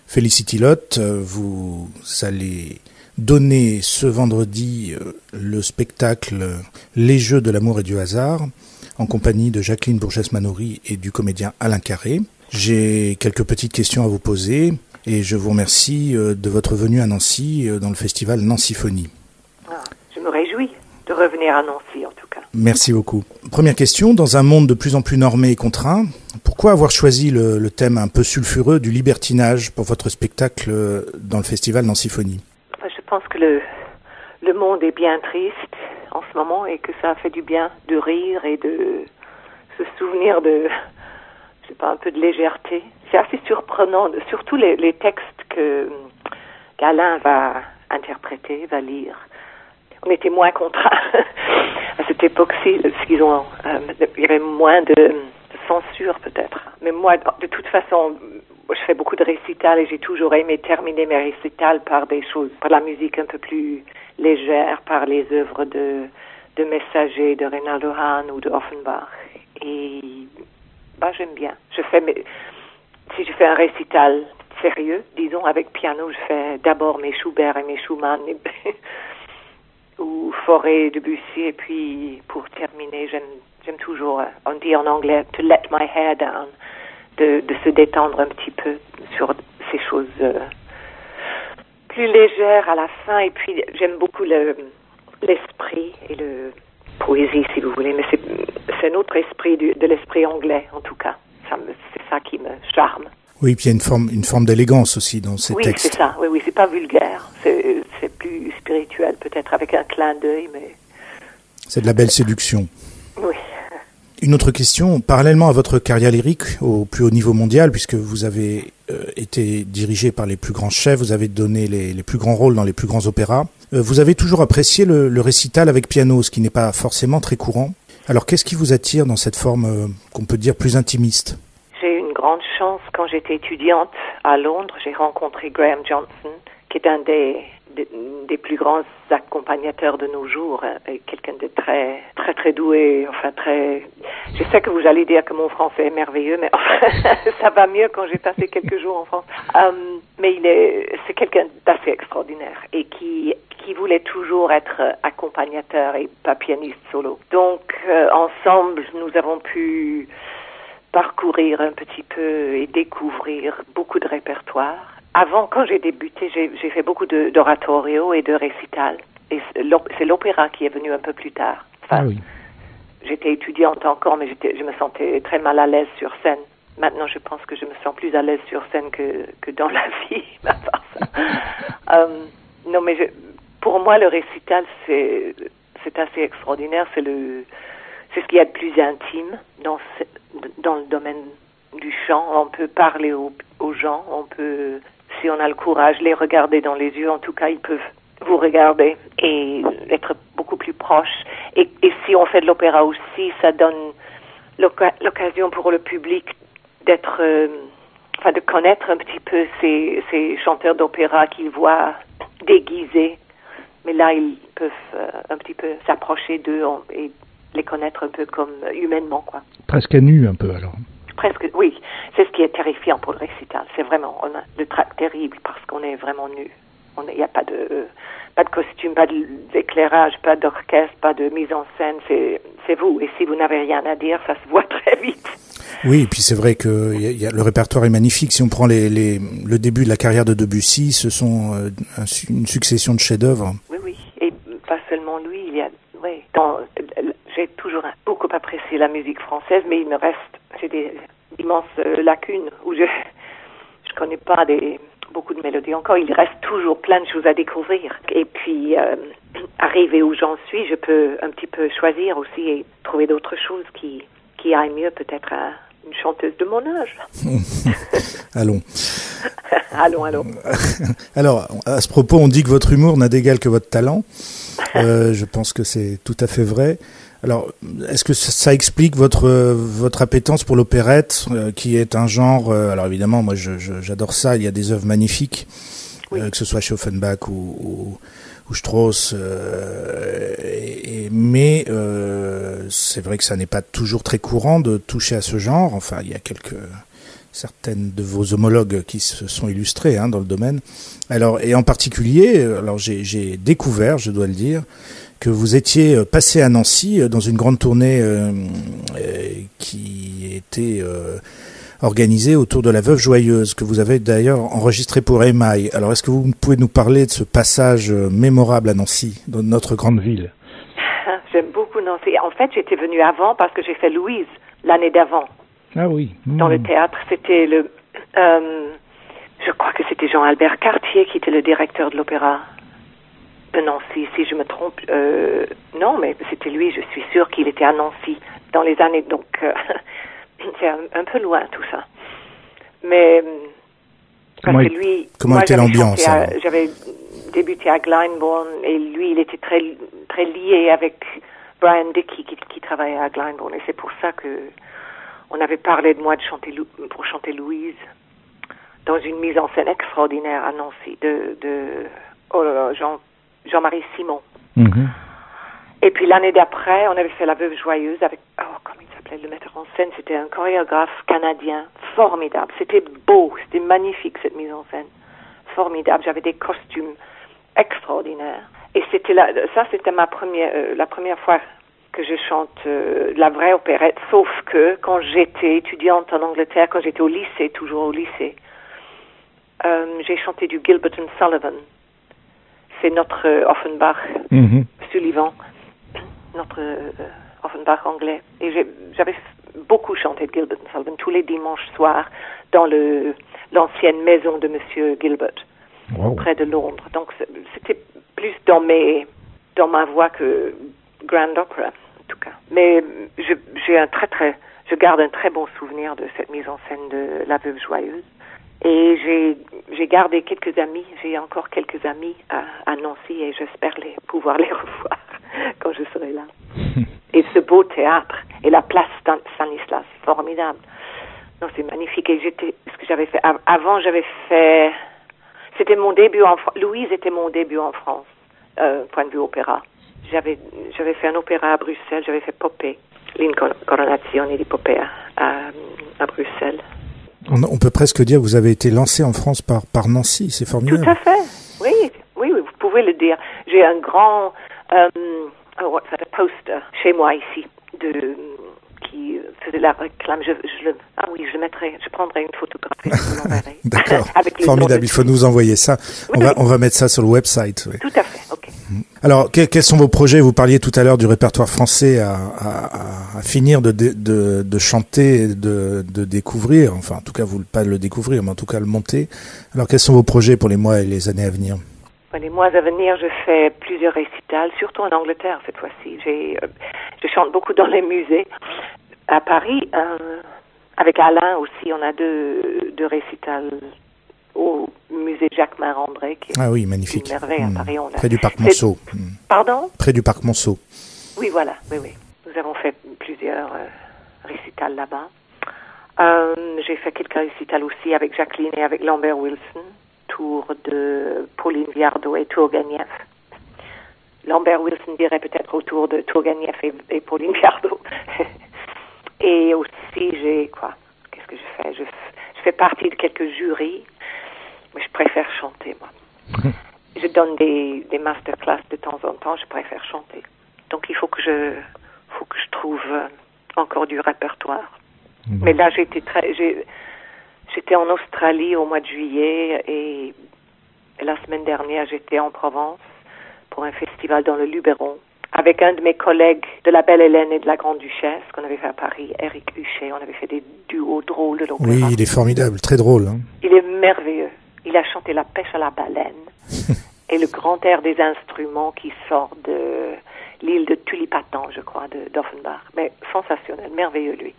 Felicity Lotte, vous allez donner ce vendredi le spectacle Les Jeux de l'amour et du hasard en compagnie de Jacqueline Bourgès-Manoury et du comédien Alain Carré. J'ai quelques petites questions à vous poser et je vous remercie de votre venue à Nancy dans le festival Nancyphonie. Je me réjouis de revenir à Nancy en tout cas. Merci beaucoup. Première question, dans un monde de plus en plus normé et contraint, pourquoi avoir choisi le thème un peu sulfureux du libertinage pour votre spectacle dans le festival Nancyphonie ? Je pense que le monde est bien triste en ce moment et que ça fait du bien de rire et de se souvenir de, je sais pas, un peu de légèreté. C'est assez surprenant, surtout les textes qu'Alain va interpréter, va lire. On était moins contraints à cette époque-ci, il y avait moins de censure peut-être. Mais moi, de toute façon, je fais beaucoup de récitals et j'ai toujours aimé terminer mes récitals par des choses, par la musique un peu plus légère, par les œuvres de Messager, de Reynaldo Hahn ou de Offenbach. Et j'aime bien. Si je fais un récital sérieux, disons avec piano, je fais d'abord mes Schubert et mes Schumann ou Fauré, Debussy, et puis pour terminer, j'aime toujours, on dit en anglais, to let my hair down, de se détendre un petit peu sur ces choses plus légères à la fin. Et puis j'aime beaucoup l'esprit et le poésie, si vous voulez, mais c'est un autre esprit de l'esprit anglais en tout cas. C'est ça qui me charme. Oui, puis il y a une forme d'élégance aussi dans ces textes. Oui, c'est ça. Oui, c'est pas vulgaire. C'est plus spirituel peut-être avec un clin d'œil, mais c'est de la belle séduction. Oui. Une autre question, parallèlement à votre carrière lyrique au plus haut niveau mondial, puisque vous avez été dirigé par les plus grands chefs, vous avez donné les plus grands rôles dans les plus grands opéras, vous avez toujours apprécié le récital avec piano, ce qui n'est pas forcément très courant. Alors qu'est-ce qui vous attire dans cette forme qu'on peut dire plus intimiste ? J'ai eu une grande chance quand j'étais étudiante à Londres. J'ai rencontré Graham Johnson, qui est un des plus grands accompagnateurs de nos jours, quelqu'un de très très très doué, enfin très. Je sais que vous allez dire que mon français est merveilleux, mais enfin, ça va mieux quand j'ai passé quelques jours en France. Mais c'est quelqu'un d'assez extraordinaire et qui voulait toujours être accompagnateur et pas pianiste solo. Donc ensemble, nous avons pu parcourir un petit peu et découvrir beaucoup de répertoires. Avant, quand j'ai débuté, j'ai fait beaucoup d'oratorio et de récital. Et c'est l'opéra qui est venu un peu plus tard. Enfin, oui. J'étais étudiante encore, mais je me sentais très mal à l'aise sur scène. Maintenant, je pense que je me sens plus à l'aise sur scène que dans la vie, à part ça. Non, mais pour moi, le récital, c'est assez extraordinaire. C'est ce qu'il y a de plus intime dans le domaine du chant. On peut parler aux gens, on peut, si on a le courage, les regarder dans les yeux. En tout cas, ils peuvent vous regarder et être beaucoup plus proches. Et si on fait de l'opéra aussi, ça donne l'occasion pour le public de connaître un petit peu ces chanteurs d'opéra qu'ils voient déguisés. Mais là, ils peuvent un petit peu s'approcher d'eux et les connaître un peu comme humainement, quoi. Presque à nu, un peu, alors. Presque, oui. C'est ce qui est terrifiant pour le récital. C'est vraiment, on a le trac terrible parce qu'on est vraiment nu. Il n'y a pas de costume, pas d'éclairage, pas d'orchestre, pas de mise en scène. C'est vous. Et si vous n'avez rien à dire, ça se voit très vite. Oui, et puis c'est vrai que le répertoire est magnifique. Si on prend le début de la carrière de Debussy, ce sont une succession de chefs-d'œuvre. Oui. Et pas seulement lui. J'ai toujours beaucoup apprécié la musique française, mais j'ai des immenses lacunes où je connais pas beaucoup de mélodies encore. Il reste toujours plein de choses à découvrir. Et puis, arrivé où j'en suis, je peux un petit peu choisir aussi et trouver d'autres choses qui aillent mieux peut-être à une chanteuse de mon âge. Allons. Allons. Alors, à ce propos, on dit que votre humour n'a d'égal que votre talent. Je pense que c'est tout à fait vrai. Alors, est-ce que ça explique votre appétence pour l'opérette, qui est un genre... alors évidemment, moi j'adore ça, il y a des œuvres magnifiques, oui. Que ce soit chez Offenbach ou ou Strauss, mais c'est vrai que ça n'est pas toujours très courant de toucher à ce genre. Enfin, il y a certaines de vos homologues qui se sont illustrés dans le domaine. Alors, et en particulier, alors j'ai découvert, je dois le dire, que vous étiez passé à Nancy dans une grande tournée qui était organisée autour de la Veuve Joyeuse, que vous avez d'ailleurs enregistré pour EMI. Alors, est-ce que vous pouvez nous parler de ce passage mémorable à Nancy, dans notre grande ville? J'aime beaucoup Nancy. En fait, j'étais venue avant parce que j'ai fait Louise l'année d'avant. Ah oui. Dans le théâtre, c'était je crois que c'était Jean-Albert Cartier qui était le directeur de l'opéra de Nancy, si je me trompe. Non, mais c'était lui, je suis sûre qu'il était à Nancy dans les années, donc c'est un peu loin tout ça. Mais comment était l'ambiance? J'avais débuté à Glyndebourne et lui, il était très, très lié avec Brian Dickey qui travaillait à Glyndebourne, et c'est pour ça que on avait parlé de moi pour chanter Louise dans une mise en scène extraordinaire à Nancy de Jean-Marie Simon. Mm-hmm. Et puis l'année d'après, on avait fait La Veuve Joyeuse avec, comment il s'appelait le metteur en scène? C'était un chorégraphe canadien formidable. C'était beau, c'était magnifique cette mise en scène. Formidable, j'avais des costumes extraordinaires. Et c'était c'était la première fois que je chante la vraie opérette, sauf que quand j'étais étudiante en Angleterre, quand j'étais au lycée, toujours au lycée, j'ai chanté du Gilbert and Sullivan. C'est notre Offenbach, Sullivan, notre Offenbach anglais. Et j'avais beaucoup chanté de Gilbert and Sullivan tous les dimanches soirs dans l'ancienne maison de Monsieur Gilbert, près de Londres. Donc c'était plus dans ma voix que Grand Opera, en tout cas. Mais je garde un très bon souvenir de cette mise en scène de La Veuve Joyeuse. Et j'ai gardé quelques amis, j'ai encore quelques amis à Nancy, et j'espère pouvoir les revoir quand je serai là. Et ce beau théâtre, et la place Stanislas, formidable. Non, c'est magnifique. Et ce que j'avais fait, avant c'était mon début Louise était mon début en France, point de vue opéra. J'avais fait un opéra à Bruxelles, j'avais fait Poppée, l'Incarnazione di Poppée à Bruxelles. On peut presque dire que vous avez été lancé en France par Nancy, c'est formidable. Tout à fait, oui, vous pouvez le dire. J'ai un grand poster chez moi ici qui faisait la réclame. Je prendrai une photographie. D'accord, formidable, il faut nous envoyer ça. Oui, on va mettre ça sur le website. Oui. Tout à fait, ok. Alors, quels sont vos projets? Vous parliez tout à l'heure du répertoire français à finir de chanter et de découvrir. Enfin, en tout cas, pas le découvrir, mais en tout cas le monter. Alors, quels sont vos projets pour les mois et les années à venir? Les mois à venir, je fais plusieurs récitals, surtout en Angleterre cette fois-ci. Je chante beaucoup dans les musées. À Paris, avec Alain aussi, on a deux récitals au musée Jacques Marandré. Ah oui, magnifique. Une merveille à Paris. Près du parc Monceau. Pardon? Près du parc Monceau. Oui, voilà. Oui. Nous avons fait plusieurs récitals là-bas. J'ai fait quelques récitals aussi avec Jacqueline et avec Lambert Wilson, tour de Pauline Viardot et Tourguenieff. Lambert Wilson dirait peut-être autour de Tourguenieff et Pauline Viardot. Et aussi, qu'est-ce que je fais? Je fais partie de quelques jurys, mais je préfère chanter, moi. Je donne des masterclass de temps en temps, je préfère chanter. Donc il faut que je trouve encore du répertoire. Mais là, j'étais en Australie au mois de juillet, et la semaine dernière, j'étais en Provence pour un festival dans le Luberon avec un de mes collègues de la Belle Hélène et de la Grande Duchesse qu'on avait fait à Paris, Éric Huchet. On avait fait des duos drôles de l'opéra. Oui, il est formidable, très drôle. Hein. Il est merveilleux. Il a chanté La pêche à la baleine et le grand air des instruments qui sort de l'île de Tulipatan, je crois, d'Offenbach. Mais sensationnel, merveilleux, lui.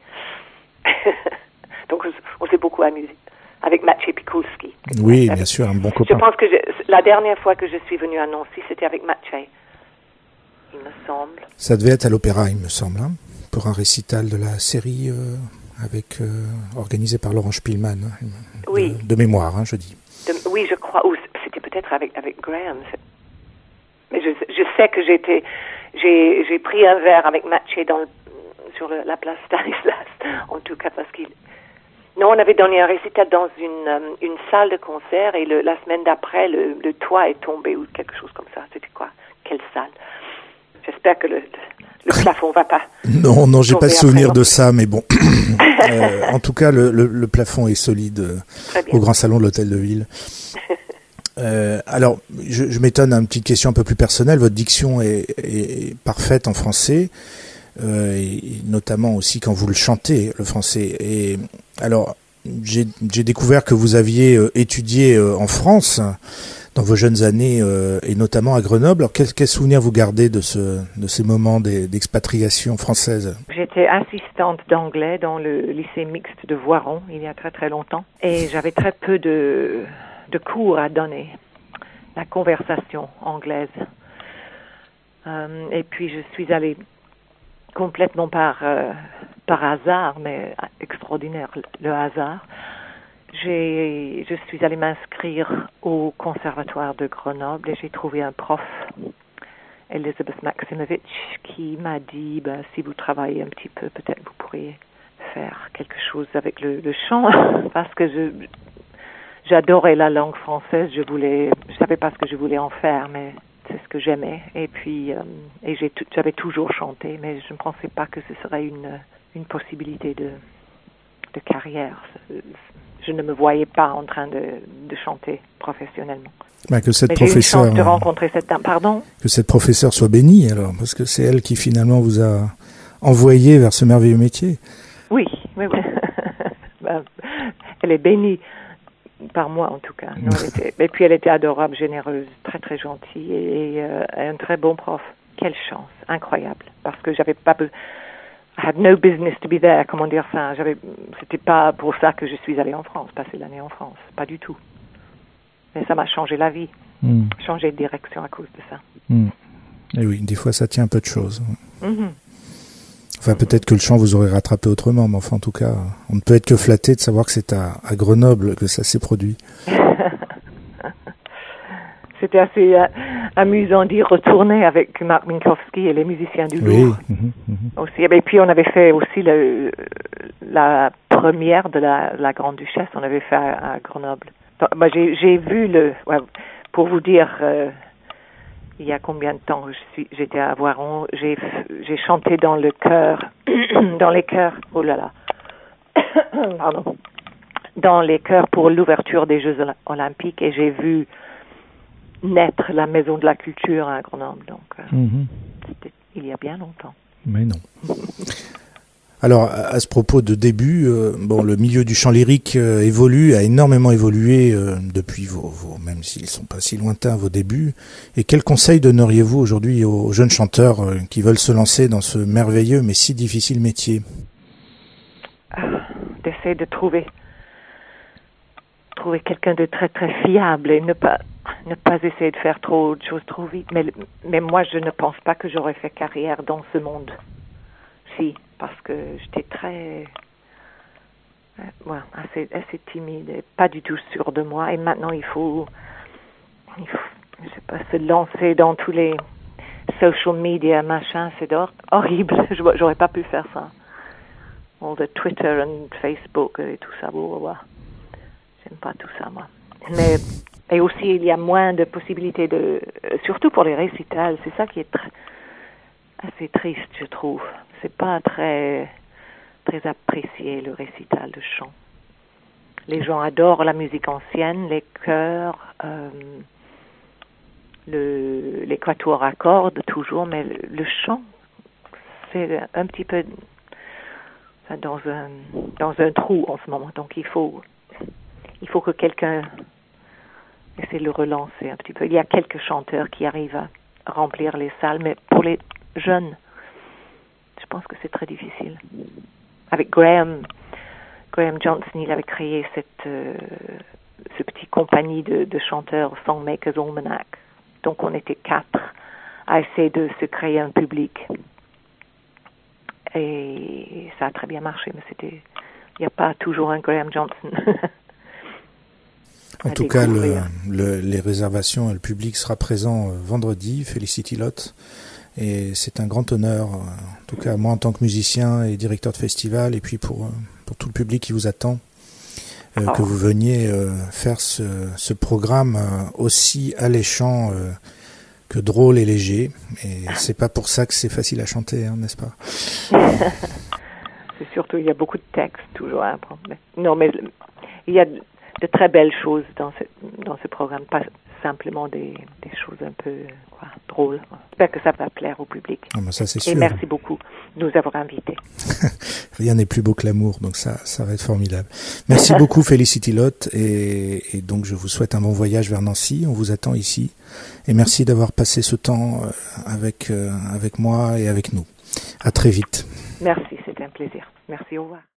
Donc, on s'est beaucoup amusé avec Maciej Pikulski. Oui, bien sûr, un bon copain. Je pense que la dernière fois que je suis venue à Nancy, c'était avec Maciej, il me semble. Ça devait être à l'opéra, il me semble, hein, pour un récital de la série organisé par Laurent Spielmann. Oui. De mémoire, hein, je dis. Oui, je crois. Ou c'était peut-être avec Graham. Mais je sais que j'ai pris un verre avec Mathieu sur la place Stanislas, en tout cas parce qu'il... Non, on avait donné un récital dans une salle de concert et la semaine d'après, le toit est tombé ou quelque chose comme ça. C'était quoi? Quelle salle? J'espère que le plafond va pas. Non, j'ai pas de souvenir de ça, mais bon. En tout cas, le plafond est solide au grand salon de l'hôtel de ville. Alors, je m'étonne, une petite question un peu plus personnelle. Votre diction est parfaite en français, et notamment aussi quand vous le chantez, le français. Et alors, j'ai découvert que vous aviez étudié en France dans vos jeunes années, et notamment à Grenoble. Alors, quel souvenir vous gardez de ces moments d'expatriation française? J'étais assistante d'anglais dans le lycée mixte de Voiron il y a très très longtemps, et j'avais très peu de cours à donner, la conversation anglaise. Et puis je suis allée complètement par hasard, mais extraordinaire le hasard. Je suis allée m'inscrire au conservatoire de Grenoble et j'ai trouvé un prof, Elisabeth Maximovich, qui m'a dit si vous travaillez un petit peu, peut-être vous pourriez faire quelque chose avec le chant, parce que j'adorais la langue française, je savais pas ce que je voulais en faire, mais c'est ce que j'aimais. Et puis, j'avais toujours chanté, mais je ne pensais pas que ce serait une possibilité de carrière. Je ne me voyais pas en train de chanter professionnellement. Que cette professeure, j'ai eu une chance de rencontrer cette dame. Pardon? Que cette professeure soit bénie, alors, parce que c'est elle qui finalement vous a envoyé vers ce merveilleux métier. Oui. Elle est bénie. Par moi, en tout cas. Non, et puis, elle était adorable, généreuse, très, très gentille et un très bon prof. Quelle chance, incroyable. Parce que j'avais pas... I had no business to be there, comment dire ça. C'était pas pour ça que je suis allée en France, passer l'année en France. Pas du tout. Mais ça m'a changé la vie. Changé de direction à cause de ça. Et oui, des fois, ça tient un peu de choses. Enfin, peut-être que le chant vous aurait rattrapé autrement, mais enfin, en tout cas, on ne peut être que flatté de savoir que c'est à Grenoble que ça s'est produit. C'était assez amusant d'y retourner avec Mark Minkowski et les musiciens du Louvre. Aussi. Et puis, on avait fait aussi la première de la Grande Duchesse, on avait fait à Grenoble. Donc, j'ai vu pour vous dire... il y a combien de temps j'étais à Voiron, j'ai chanté dans le chœur, dans les chœurs, oh là là, pardon, dans les chœurs pour l'ouverture des Jeux Olympiques et j'ai vu naître la Maison de la Culture à Grenoble, donc c'était il y a bien longtemps. Mais non. Alors, à ce propos de début, le milieu du chant lyrique a énormément évolué depuis même s'ils ne sont pas si lointains, vos débuts. Et quels conseils donneriez-vous aujourd'hui aux jeunes chanteurs qui veulent se lancer dans ce merveilleux mais si difficile métier? D'essayer de trouver quelqu'un de très très fiable et ne pas essayer de faire trop de choses trop vite. Mais moi, je ne pense pas que j'aurais fait carrière dans ce monde. Si. Parce que j'étais très assez timide et pas du tout sûre de moi. Et maintenant, il faut je sais pas, se lancer dans tous les social media, machin, c'est horrible. J'aurais pas pu faire ça. All the Twitter and Facebook et tout ça. J'aime pas tout ça, moi. Et aussi, il y a moins de possibilités surtout pour les récitals. C'est ça qui est assez triste, je trouve. C'est pas très très apprécié, le récital de chant. Les gens adorent la musique ancienne, les chœurs, les quatuors à cordes toujours, mais le chant, c'est un petit peu dans un trou en ce moment. Donc il faut que quelqu'un essaie de le relancer un petit peu. Il y a quelques chanteurs qui arrivent à remplir les salles, mais pour les jeunes, je pense que c'est très difficile. Avec Graham Johnson, il avait créé ce petit compagnie de chanteurs, Songmakers Almanac. Donc on était 4 à essayer de se créer un public. Et ça a très bien marché, mais il n'y a pas toujours un Graham Johnson. En tout cas, les réservations, le public sera présent vendredi, Felicity Lot. Et c'est un grand honneur, en tout cas moi en tant que musicien et directeur de festival, et puis pour tout le public qui vous attend, que vous veniez faire ce programme aussi alléchant que drôle et léger. Et c'est pas pour ça que c'est facile à chanter, hein, n'est-ce pas? C'est surtout, il y a beaucoup de textes toujours à apprendre. Non, mais il y a de très belles choses dans ce programme, pas simplement des choses un peu drôles. J'espère que ça va plaire au public. Ah ben ça, c'est sûr. Et merci beaucoup de nous avoir invités. Rien n'est plus beau que l'amour, donc ça va être formidable. Merci beaucoup Felicity Lot, et donc je vous souhaite un bon voyage vers Nancy. On vous attend ici, et merci d'avoir passé ce temps avec moi et avec nous. À très vite. Merci, c'était un plaisir. Merci, au revoir.